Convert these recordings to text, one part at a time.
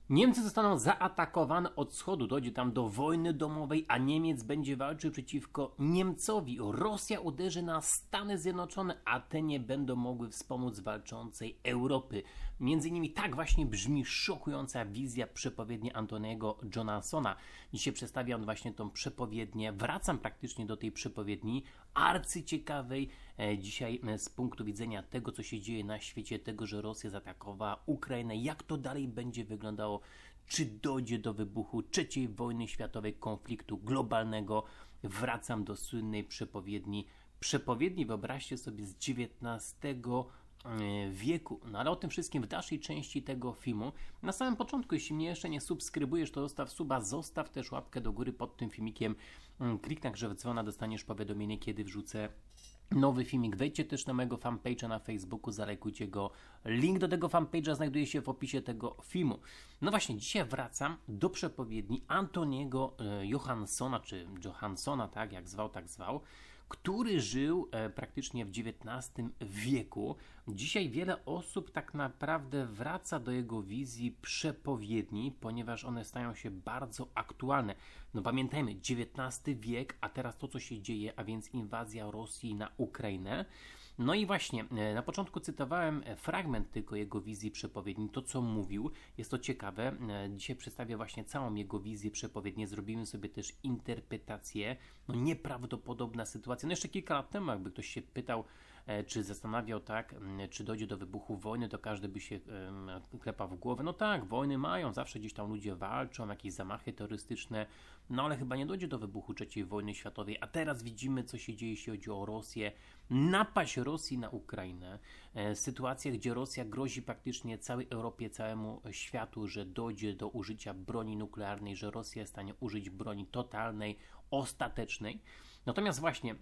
Niemcy zostaną zaatakowane od wschodu, dojdzie tam do wojny domowej, a Niemiec będzie walczył przeciwko Niemcowi. Rosja uderzy na Stany Zjednoczone, a te nie będą mogły wspomóc walczącej Europy. Między innymi tak właśnie brzmi szokująca wizja przepowiedni Antoniego Johnsona. Dzisiaj przedstawiam właśnie tą przepowiednię, wracam praktycznie do tej przepowiedni, arcyciekawej dzisiaj z punktu widzenia tego, co się dzieje na świecie, tego, że Rosja zaatakowała Ukrainę, jak to dalej będzie wyglądało, czy dojdzie do wybuchu III wojny światowej, konfliktu globalnego. Wracam do słynnej przepowiedni, wyobraźcie sobie, z XIX wieku. No ale o tym wszystkim w dalszej części tego filmu. Na samym początku, jeśli mnie jeszcze nie subskrybujesz, to zostaw suba, zostaw też łapkę do góry pod tym filmikiem, kliknij na grzew dzwona, dostaniesz powiadomienie, kiedy wrzucę nowy filmik. Wejdźcie też na mojego fanpage'a na Facebooku, zalajkujcie go. Link do tego fanpage'a znajduje się w opisie tego filmu. No właśnie, dzisiaj wracam do przepowiedni Antoniego Johanssona, czy Johanssona, tak jak zwał, który żył praktycznie w XIX wieku. Dzisiaj wiele osób tak naprawdę wraca do jego wizji przepowiedni, ponieważ one stają się bardzo aktualne. No pamiętajmy, XIX wiek, a teraz to, co się dzieje, a więc inwazja Rosji na Ukrainę. No i właśnie, na początku cytowałem fragment tylko jego wizji przepowiedni, to co mówił, jest to ciekawe. Dzisiaj przedstawię właśnie całą jego wizję przepowiedni, zrobimy sobie też interpretację, no nieprawdopodobna sytuacja. No jeszcze kilka lat temu, jakby ktoś się pytał, czy zastanawiał tak, czy dojdzie do wybuchu wojny, to każdy by się klepał w głowę. No tak, wojny mają, zawsze gdzieś tam ludzie walczą, jakieś zamachy terrorystyczne, no ale chyba nie dojdzie do wybuchu III wojny światowej, a teraz widzimy, co się dzieje, jeśli chodzi o Rosję, napaść Rosji na Ukrainę, sytuacja, gdzie Rosja grozi praktycznie całej Europie, całemu światu, że dojdzie do użycia broni nuklearnej, że Rosja jest w stanie użyć broni totalnej, ostatecznej. Natomiast właśnie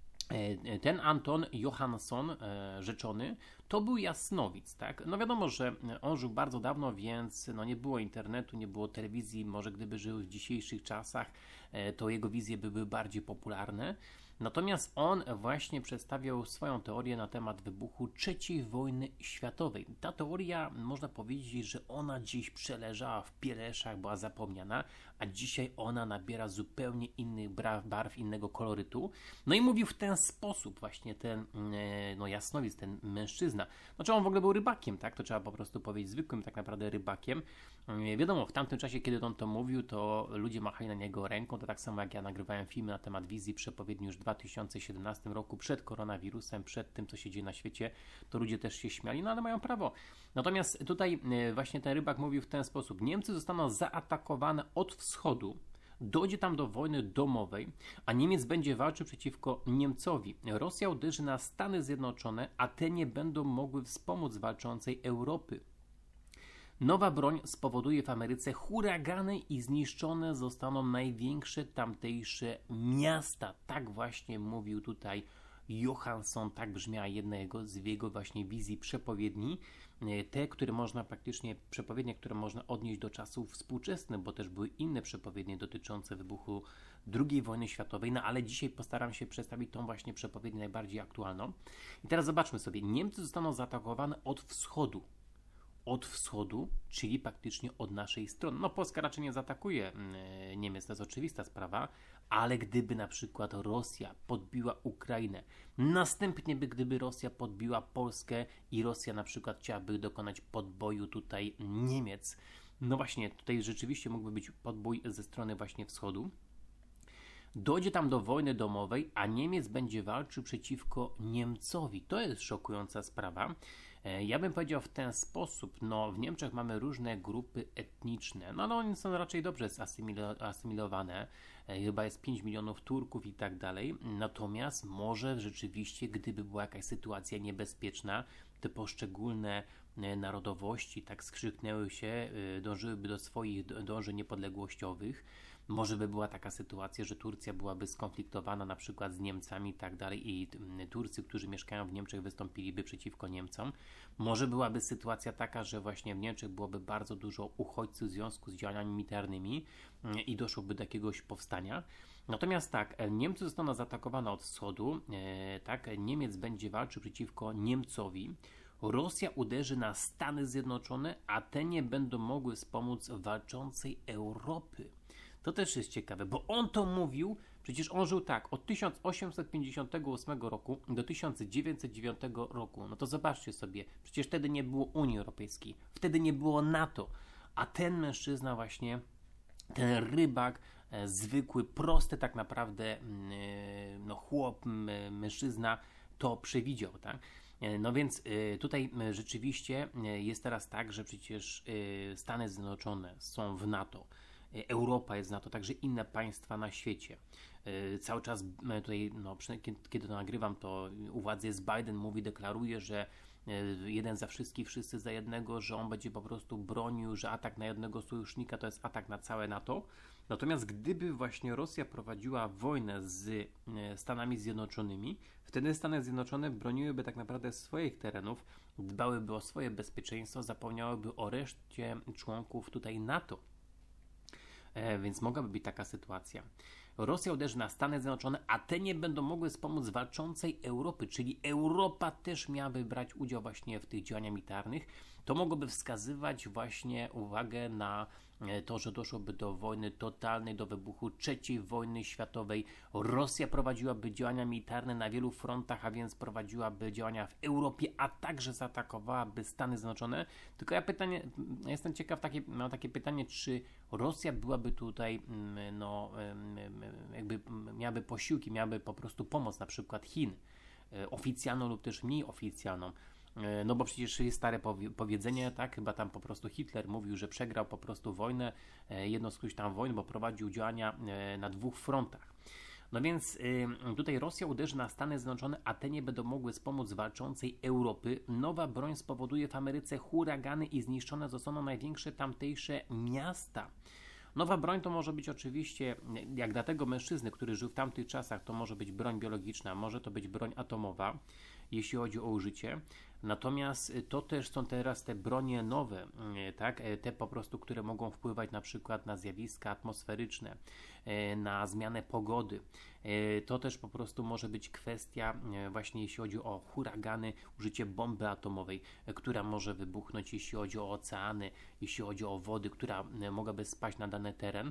ten Anton Johansson, rzeczony, to był jasnowic, tak? No wiadomo, że on żył bardzo dawno, więc no nie było internetu, nie było telewizji, może gdyby żył w dzisiejszych czasach, to jego wizje były bardziej popularne. Natomiast on właśnie przedstawiał swoją teorię na temat wybuchu III wojny światowej. Ta teoria, można powiedzieć, że ona gdzieś przeleżała w pieleszach, była zapomniana, a dzisiaj ona nabiera zupełnie innych barw, innego kolorytu. No i mówił w ten sposób właśnie ten jasnowic, ten mężczyzna. Znaczy on w ogóle był rybakiem, tak? To trzeba po prostu powiedzieć, zwykłym tak naprawdę rybakiem. Wiadomo, w tamtym czasie, kiedy on to mówił, to ludzie machali na niego ręką, to tak samo jak ja nagrywałem filmy na temat wizji przepowiedni już w 2017 roku, przed koronawirusem, przed tym, co się dzieje na świecie, to ludzie też się śmiali, no ale mają prawo. Natomiast tutaj właśnie ten rybak mówił w ten sposób: Niemcy zostaną zaatakowane od wschodu, dojdzie tam do wojny domowej, a Niemiec będzie walczył przeciwko Niemcowi. Rosja uderzy na Stany Zjednoczone, a te nie będą mogły wspomóc walczącej Europy. Nowa broń spowoduje w Ameryce huragany i zniszczone zostaną największe tamtejsze miasta. Tak właśnie mówił tutaj Johansson, tak brzmiała jedna z jego właśnie wizji przepowiedni. Te, które można praktycznie, przepowiednie, które można odnieść do czasów współczesnych, bo też były inne przepowiednie dotyczące wybuchu II wojny światowej, no ale dzisiaj postaram się przedstawić tą właśnie przepowiednię najbardziej aktualną. I teraz zobaczmy sobie, Niemcy zostaną zaatakowane od wschodu. Od wschodu, czyli praktycznie od naszej strony. No Polska raczej nie zaatakuje Niemiec, to jest oczywista sprawa, ale gdyby na przykład Rosja podbiła Ukrainę, następnie gdyby Rosja podbiła Polskę i Rosja na przykład chciałaby dokonać podboju tutaj Niemiec, no właśnie tutaj rzeczywiście mógłby być podbój ze strony właśnie wschodu. Dojdzie tam do wojny domowej, a Niemiec będzie walczył przeciwko Niemcowi. To jest szokująca sprawa. Ja bym powiedział w ten sposób, no w Niemczech mamy różne grupy etniczne, no ale one są raczej dobrze asymilowane, chyba jest 5 milionów Turków i tak dalej, natomiast może rzeczywiście, gdyby była jakaś sytuacja niebezpieczna, te poszczególne narodowości tak skrzyknęły się, dążyłyby do swoich dążeń niepodległościowych. Może by była taka sytuacja, że Turcja byłaby skonfliktowana na przykład z Niemcami i tak dalej i Turcy, którzy mieszkają w Niemczech, wystąpiliby przeciwko Niemcom. Może byłaby sytuacja taka, że właśnie w Niemczech byłoby bardzo dużo uchodźców w związku z działaniami militarnymi i doszłoby do jakiegoś powstania. Natomiast tak, Niemcy zostaną zaatakowane od wschodu, tak, Niemiec będzie walczył przeciwko Niemcowi. Rosja uderzy na Stany Zjednoczone, a te nie będą mogły wspomóc walczącej Europy. To też jest ciekawe, bo on to mówił, przecież on żył tak, od 1858 roku do 1909 roku. No to zobaczcie sobie, przecież wtedy nie było Unii Europejskiej, wtedy nie było NATO, a ten mężczyzna właśnie, ten rybak, zwykły, prosty tak naprawdę chłop, mężczyzna to przewidział, tak? No więc tutaj rzeczywiście jest teraz tak, że przecież Stany Zjednoczone są w NATO, Europa jest w NATO, także inne państwa na świecie. Cały czas tutaj, kiedy to nagrywam, to u władzy jest Biden, deklaruje, że jeden za wszystkich, wszyscy za jednego, że on będzie po prostu bronił, że atak na jednego sojusznika to jest atak na całe NATO. Natomiast gdyby właśnie Rosja prowadziła wojnę z Stanami Zjednoczonymi, wtedy Stany Zjednoczone broniłyby tak naprawdę swoich terenów, dbałyby o swoje bezpieczeństwo, zapomniałyby o reszcie członków tutaj NATO. Więc mogłaby być taka sytuacja. Rosja uderzy na Stany Zjednoczone, a te nie będą mogły wspomóc walczącej Europy, czyli Europa też miałaby brać udział właśnie w tych działaniach militarnych. To mogłoby wskazywać właśnie uwagę na to, że doszłoby do wojny totalnej, do wybuchu III wojny światowej. Rosja prowadziłaby działania militarne na wielu frontach, a więc prowadziłaby działania w Europie, a także zaatakowałaby Stany Zjednoczone. Tylko ja jestem ciekaw, mam takie pytanie, czy Rosja byłaby tutaj, jakby miałaby posiłki, miałaby po prostu pomoc, na przykład Chin, oficjalną lub też mniej oficjalną. No bo przecież jest stare powiedzenie, tak? Chyba tam po prostu Hitler mówił, że przegrał po prostu wojnę, jedną z którychś tam wojen, bo prowadził działania na dwóch frontach. No więc tutaj Rosja uderzy na Stany Zjednoczone, a te nie będą mogły wspomóc walczącej Europy. Nowa broń spowoduje w Ameryce huragany i zniszczone zostaną największe tamtejsze miasta. Nowa broń to może być oczywiście, jak dla tego mężczyzny, który żył w tamtych czasach, to może być broń biologiczna, może to być broń atomowa, jeśli chodzi o użycie. Natomiast to też są teraz te bronie nowe, tak? Te po prostu, które mogą wpływać na przykład na zjawiska atmosferyczne, na zmianę pogody. To też po prostu może być kwestia właśnie jeśli chodzi o huragany, użycie bomby atomowej, która może wybuchnąć, jeśli chodzi o oceany, jeśli chodzi o wody, która mogłaby spaść na dany teren.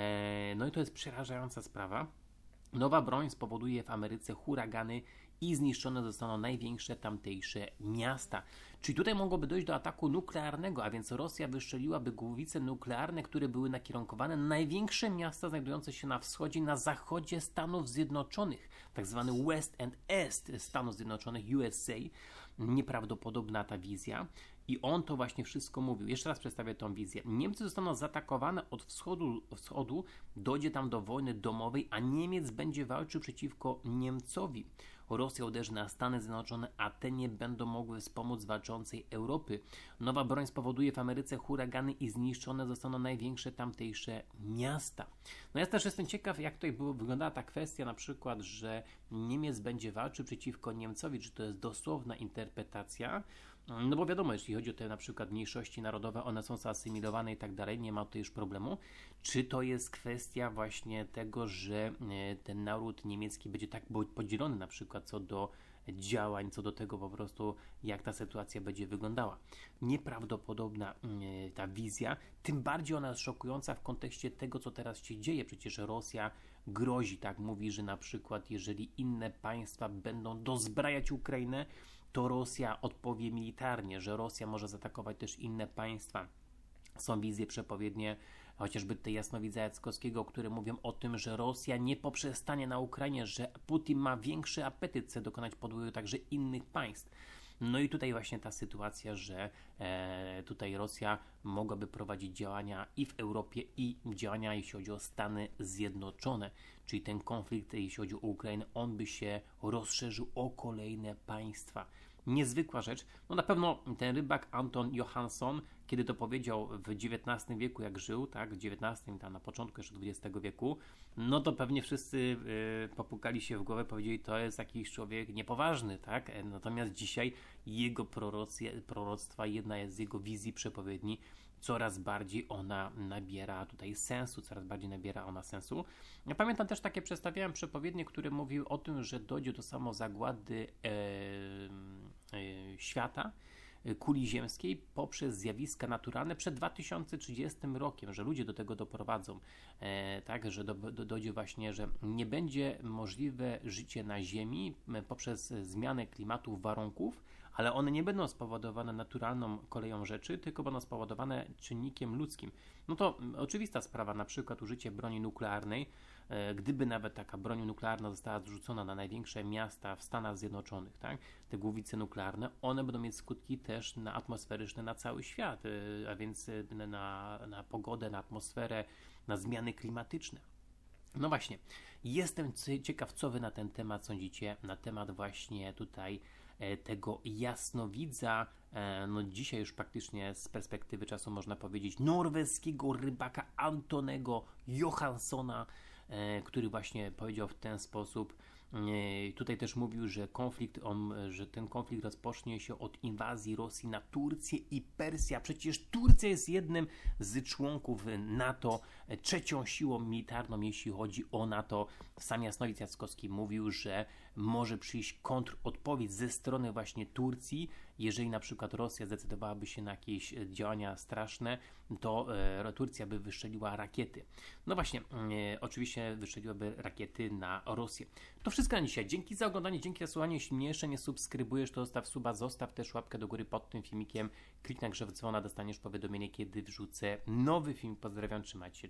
No i to jest przerażająca sprawa. Nowa broń spowoduje w Ameryce huragany i zniszczone zostaną największe tamtejsze miasta. Czyli tutaj mogłoby dojść do ataku nuklearnego, a więc Rosja wystrzeliłaby głowice nuklearne, które były nakierunkowane na największe miasta znajdujące się na wschodzie i na zachodzie Stanów Zjednoczonych, tak zwany West and East Stanów Zjednoczonych, USA. Nieprawdopodobna ta wizja. I on to właśnie wszystko mówił. Jeszcze raz przedstawię tą wizję. Niemcy zostaną zaatakowane od wschodu, dojdzie tam do wojny domowej, a Niemiec będzie walczył przeciwko Niemcowi. Rosja uderzy na Stany Zjednoczone, a te nie będą mogły wspomóc walczącej Europy. Nowa broń spowoduje w Ameryce huragany i zniszczone zostaną największe tamtejsze miasta. No ja też jestem ciekaw, jak tutaj wyglądała ta kwestia, na przykład, że Niemiec będzie walczył przeciwko Niemcowi, czy to jest dosłowna interpretacja. No bo wiadomo, jeśli chodzi o te na przykład mniejszości narodowe, one są zasymilowane i tak dalej, nie ma tutaj już problemu. Czy to jest kwestia właśnie tego, że ten naród niemiecki będzie tak podzielony na przykład co do działań, co do tego po prostu, jak ta sytuacja będzie wyglądała. Nieprawdopodobna ta wizja, tym bardziej ona jest szokująca w kontekście tego, co teraz się dzieje. Przecież Rosja grozi, tak, mówi, że na przykład jeżeli inne państwa będą dozbrajać Ukrainę, to Rosja odpowie militarnie, że Rosja może zaatakować też inne państwa. Są wizje przepowiednie, chociażby tej jasnowidza Jackowskiego, które mówią o tym, że Rosja nie poprzestanie na Ukrainie, że Putin ma większy apetyt, chce dokonać podboju także innych państw. No i tutaj właśnie ta sytuacja, że tutaj Rosja mogłaby prowadzić działania i w Europie, i działania, jeśli chodzi o Stany Zjednoczone. Czyli ten konflikt, jeśli chodzi o Ukrainę, on by się rozszerzył o kolejne państwa. Niezwykła rzecz. No na pewno ten rybak Anton Johansson, kiedy to powiedział w XIX wieku, jak żył, tak, w XIX, tam na początku jeszcze XX wieku, no to pewnie wszyscy popukali się w głowę, powiedzieli, to jest jakiś człowiek niepoważny, tak? Natomiast dzisiaj jego proroctwa, jedna z jego wizji przepowiedni, coraz bardziej ona nabiera tutaj sensu, coraz bardziej nabiera ona sensu. Ja pamiętam też takie przedstawiałem przepowiednie, które mówiły o tym, że dojdzie do samozagłady świata kuli ziemskiej poprzez zjawiska naturalne przed 2030 rokiem, że ludzie do tego doprowadzą, tak, że dojdzie właśnie, że nie będzie możliwe życie na Ziemi poprzez zmianę klimatu, warunków, ale one nie będą spowodowane naturalną koleją rzeczy, tylko będą spowodowane czynnikiem ludzkim. No to oczywista sprawa, na przykład użycie broni nuklearnej, gdyby nawet taka broń nuklearna została zrzucona na największe miasta w Stanach Zjednoczonych, tak, te głowice nuklearne, one będą mieć skutki też atmosferyczne na cały świat, a więc na pogodę, na atmosferę, na zmiany klimatyczne. No właśnie, jestem ciekaw, co wy na ten temat sądzicie, na temat właśnie tutaj tego jasnowidza, no dzisiaj już praktycznie z perspektywy czasu można powiedzieć norweskiego rybaka Antonego Johanssona, który właśnie powiedział w ten sposób. Tutaj też mówił, że ten konflikt rozpocznie się od inwazji Rosji na Turcję i Persję. Przecież Turcja jest jednym z członków NATO, trzecią siłą militarną, jeśli chodzi o NATO. Sam Jasnowic Jackowski mówił, że może przyjść kontrodpowiedź ze strony właśnie Turcji. Jeżeli na przykład Rosja zdecydowałaby się na jakieś działania straszne, to Turcja by wystrzeliła rakiety. No właśnie, oczywiście wystrzeliłaby rakiety na Rosję. To wszystko na dzisiaj. Dzięki za oglądanie, dzięki za słuchanie. Jeśli mnie jeszcze nie subskrybujesz, to zostaw suba, zostaw też łapkę do góry pod tym filmikiem. Kliknij na grzew dzwona, dostaniesz powiadomienie, kiedy wrzucę nowy film. Pozdrawiam, trzymajcie się.